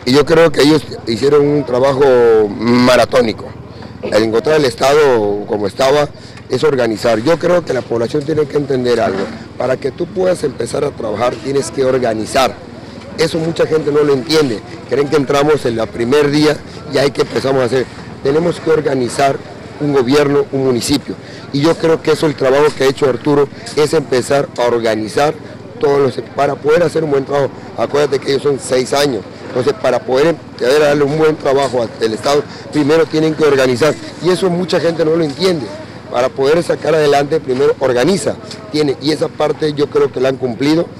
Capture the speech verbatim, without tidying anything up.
Y yo creo que ellos hicieron un trabajo maratónico. El encontrar el Estado como estaba es organizar. Yo creo que la población tiene que entender algo. Para que tú puedas empezar a trabajar tienes que organizar. Eso mucha gente no lo entiende. Creen que entramos en el primer día y hay que empezamos a hacer. Tenemos que organizar un gobierno, un municipio. Y yo creo que eso el trabajo que ha hecho Arturo es empezar a organizar todos los, para poder hacer un buen trabajo. Acuérdate que ellos son seis años. Entonces, para poder darle un buen trabajo al Estado, primero tienen que organizar. Y eso mucha gente no lo entiende. Para poder sacar adelante, primero organiza. Tiene, y esa parte yo creo que la han cumplido.